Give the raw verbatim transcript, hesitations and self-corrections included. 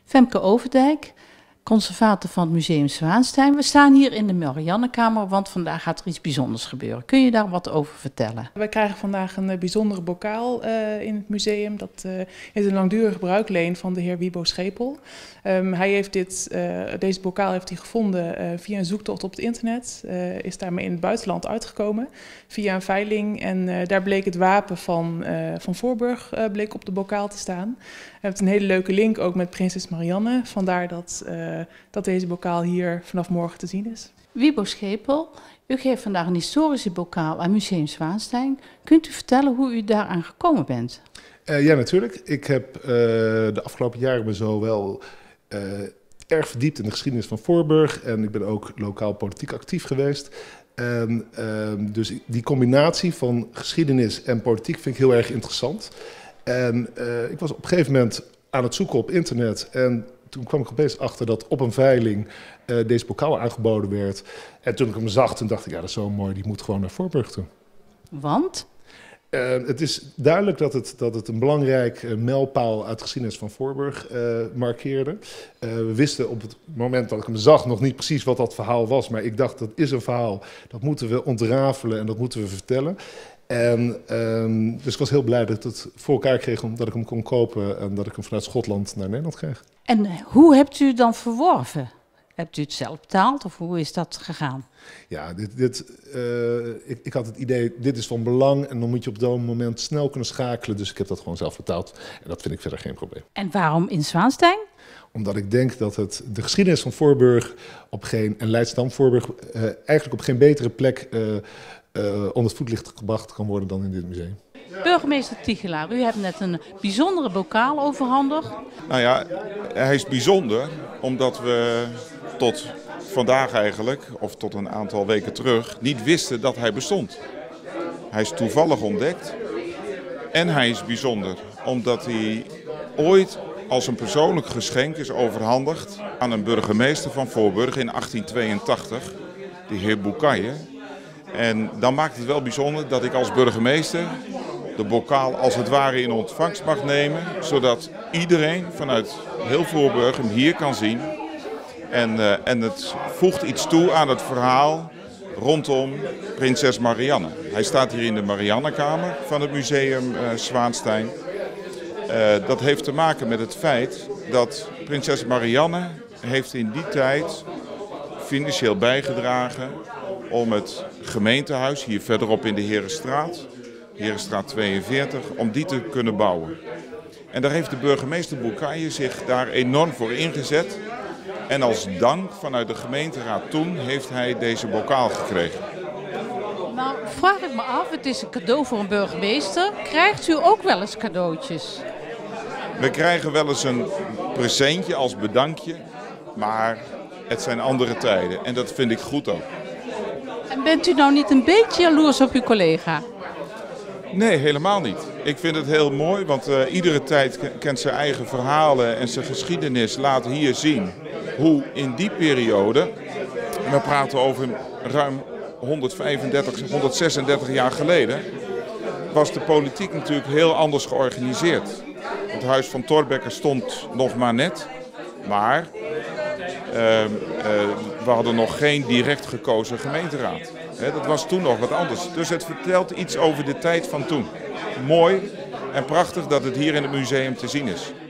Femke Overdijk, conservator van het Museum Zwaanstein. We staan hier in de Mariannekamer, want vandaag gaat er iets bijzonders gebeuren. Kun je daar wat over vertellen? Wij krijgen vandaag een bijzondere bokaal uh, in het museum. Dat uh, is een langdurige bruikleen van de heer Wibo Schepel. Um, hij heeft dit, uh, deze bokaal heeft hij gevonden uh, via een zoektocht op het internet. Uh, is daarmee in het buitenland uitgekomen via een veiling. En uh, daar bleek het wapen van, uh, van Voorburg uh, bleek op de bokaal te staan. Hij heeft een hele leuke link ook met prinses Marianne. Vandaar dat, uh, dat deze bokaal hier vanaf morgen te zien is. Wibo Schepel, u geeft vandaag een historische bokaal aan Museum Zwaanstein. Kunt u vertellen hoe u daaraan gekomen bent? Uh, ja, natuurlijk. Ik heb uh, de afgelopen jaren me zo wel uh, erg verdiept in de geschiedenis van Voorburg. En ik ben ook lokaal politiek actief geweest. En, uh, dus die combinatie van geschiedenis en politiek vind ik heel erg interessant. En uh, ik was op een gegeven moment aan het zoeken op internet. En toen kwam ik opeens achter dat op een veiling uh, deze bokaal aangeboden werd. En toen ik hem zag, toen dacht ik, ja, dat is zo mooi, die moet gewoon naar Voorburg toe. Want? Uh, het is duidelijk dat het, dat het een belangrijk uh, mijlpaal uit de geschiedenis van Voorburg uh, markeerde. Uh, we wisten op het moment dat ik hem zag nog niet precies wat dat verhaal was. Maar ik dacht, dat is een verhaal, dat moeten we ontrafelen en dat moeten we vertellen. En, um, dus ik was heel blij dat ik het voor elkaar kreeg, omdat ik hem kon kopen en dat ik hem vanuit Schotland naar Nederland kreeg. En hoe hebt u het dan verworven? Hebt u het zelf betaald of hoe is dat gegaan? Ja, dit, dit, uh, ik, ik had het idee, dit is van belang en dan moet je op dat moment snel kunnen schakelen. Dus ik heb dat gewoon zelf betaald en dat vind ik verder geen probleem. En waarom in Zwaanstein? Omdat ik denk dat het, de geschiedenis van Voorburg op geen, en Leidschendam Voorburg uh, eigenlijk op geen betere plek uh, uh, onder het voetlicht gebracht kan worden dan in dit museum. Burgemeester Tichelaar, u hebt net een bijzondere bokaal overhandigd. Nou ja, hij is bijzonder omdat we tot vandaag eigenlijk, of tot een aantal weken terug, niet wisten dat hij bestond. Hij is toevallig ontdekt en hij is bijzonder omdat hij ooit als een persoonlijk geschenk is overhandigd aan een burgemeester van Voorburg in achttien tweeëntachtig, de heer Boucaille. En dan maakt het wel bijzonder dat ik als burgemeester de bokaal als het ware in ontvangst mag nemen, zodat iedereen vanuit heel Voorburg hem hier kan zien. En, uh, en het voegt iets toe aan het verhaal rondom prinses Marianne. Hij staat hier in de Mariannekamer van het Museum uh, Zwaanstein. Uh, dat heeft te maken met het feit dat prinses Marianne heeft in die tijd financieel bijgedragen om het gemeentehuis hier verderop in de Herenstraat, Herenstraat tweeënveertig, om die te kunnen bouwen. En daar heeft de burgemeester Boucaille zich daar enorm voor ingezet. En als dank vanuit de gemeenteraad toen heeft hij deze bokaal gekregen. Nou, vraag ik me af, het is een cadeau voor een burgemeester. Krijgt u ook wel eens cadeautjes? We krijgen wel eens een presentje als bedankje, maar het zijn andere tijden en dat vind ik goed ook. En bent u nou niet een beetje jaloers op uw collega? Nee, helemaal niet. Ik vind het heel mooi, want uh, iedere tijd kent zijn eigen verhalen en zijn geschiedenis laat hier zien hoe in die periode, we praten over ruim honderdvijfendertig, honderdzesendertig jaar geleden, was de politiek natuurlijk heel anders georganiseerd. Het huis van Thorbecke stond nog maar net, maar uh, uh, we hadden nog geen direct gekozen gemeenteraad. He, dat was toen nog wat anders. Dus het vertelt iets over de tijd van toen. Mooi en prachtig dat het hier in het museum te zien is.